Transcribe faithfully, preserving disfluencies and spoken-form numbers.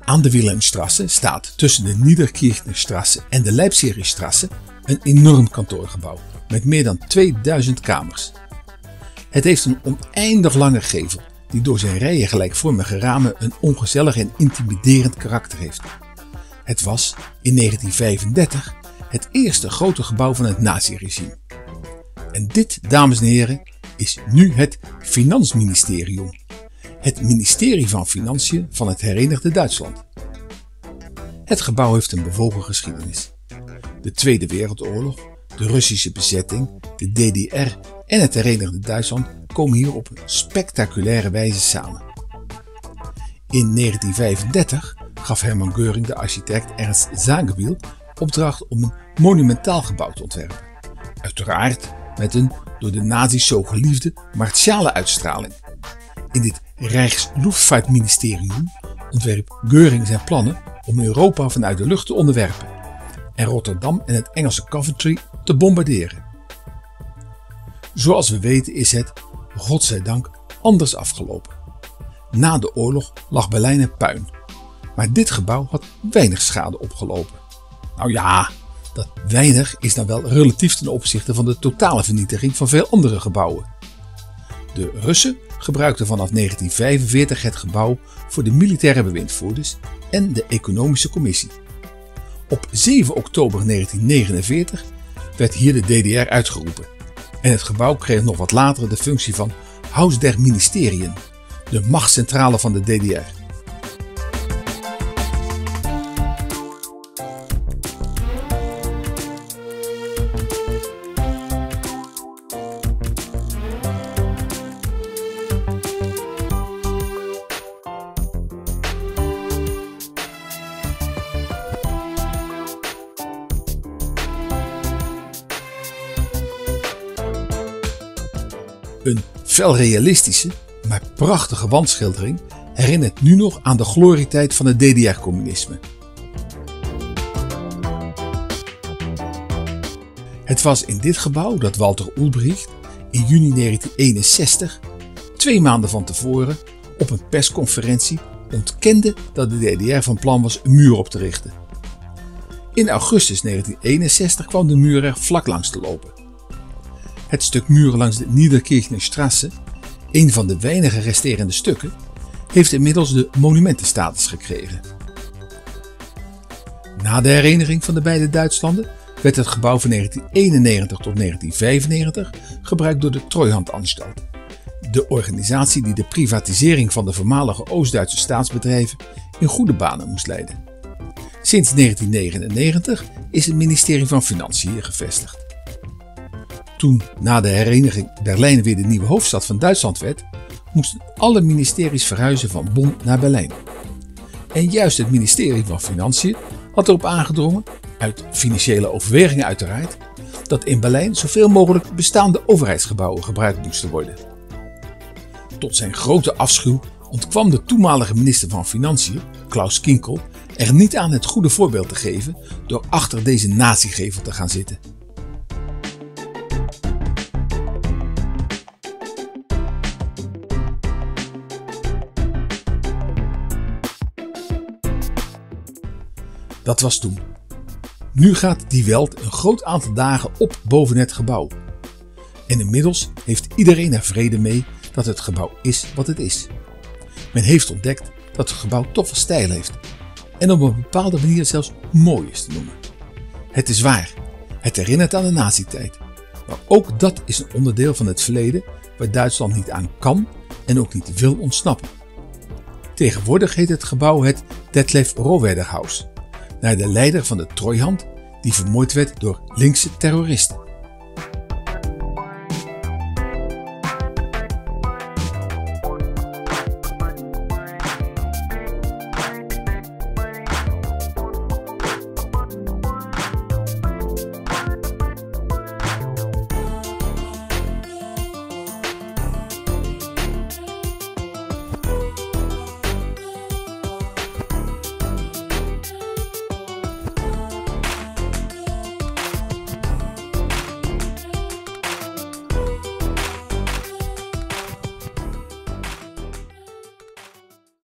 Aan de Wilhelmstrasse staat tussen de Niederkirchnerstrasse en de Leipzigstrasse een enorm kantoorgebouw met meer dan tweeduizend kamers. Het heeft een oneindig lange gevel die door zijn rijen gelijkvormige ramen een ongezellig en intimiderend karakter heeft. Het was in negentien vijfendertig het eerste grote gebouw van het naziregime. En dit, dames en heren, is nu het Finanzministerium, het ministerie van Financiën van het Herenigde Duitsland. Het gebouw heeft een bewogen geschiedenis. De Tweede Wereldoorlog, de Russische bezetting, de D D R en het Herenigde Duitsland komen hier op een spectaculaire wijze samen. In negentien vijfendertig gaf Hermann Göring de architect Ernst Zagebiel opdracht om een monumentaal gebouw te ontwerpen. Uiteraard met een door de nazi's zo geliefde martiale uitstraling. In dit Rijksluchtvaartministerium ontwerp Göring zijn plannen om Europa vanuit de lucht te onderwerpen en Rotterdam en het Engelse Coventry te bombarderen. Zoals we weten is het, godzijdank, anders afgelopen. Na de oorlog lag Berlijn in puin, maar dit gebouw had weinig schade opgelopen. Nou ja, dat weinig is dan wel relatief ten opzichte van de totale vernietiging van veel andere gebouwen. De Russen gebruikten vanaf negentien vijfenveertig het gebouw voor de militaire bewindvoerders en de economische commissie. Op zeven oktober negentien negenenveertig werd hier de D D R uitgeroepen en het gebouw kreeg nog wat later de functie van Haus der Ministerien, de machtscentrale van de D D R. Een fel realistische, maar prachtige wandschildering herinnert nu nog aan de glorietijd van het D D R-communisme. Het was in dit gebouw dat Walter Ulbricht in juni negentien eenenzestig, twee maanden van tevoren, op een persconferentie ontkende dat de D D R van plan was een muur op te richten. In augustus negentien eenenzestig kwam de muur er vlak langs te lopen. Het stuk muur langs de Niederkirchnerstrasse, een van de weinige resterende stukken, heeft inmiddels de monumentenstatus gekregen. Na de hereniging van de beide Duitslanden werd het gebouw van negentien eenennegentig tot negentien vijfennegentig gebruikt door de Treuhandanstalt, de organisatie die de privatisering van de voormalige Oost-Duitse staatsbedrijven in goede banen moest leiden. Sinds negentien negenennegentig is het ministerie van Financiën hier gevestigd. Toen na de hereniging Berlijn weer de nieuwe hoofdstad van Duitsland werd, moesten alle ministeries verhuizen van Bonn naar Berlijn. En juist het ministerie van Financiën had erop aangedrongen, uit financiële overwegingen uiteraard, dat in Berlijn zoveel mogelijk bestaande overheidsgebouwen gebruikt moesten worden. Tot zijn grote afschuw ontkwam de toenmalige minister van Financiën, Klaus Kinkel, er niet aan het goede voorbeeld te geven door achter deze nazi-gevel te gaan zitten. Dat was toen. Nu gaat Die Welt een groot aantal dagen op boven het gebouw. En inmiddels heeft iedereen er vrede mee dat het gebouw is wat het is. Men heeft ontdekt dat het gebouw toffe stijl heeft. En op een bepaalde manier zelfs mooi is te noemen. Het is waar, het herinnert aan de nazi-tijd. Maar ook dat is een onderdeel van het verleden waar Duitsland niet aan kan en ook niet wil ontsnappen. Tegenwoordig heet het gebouw het Detlef Rohwedder Haus, naar de leider van de Treuhand die vermoord werd door linkse terroristen.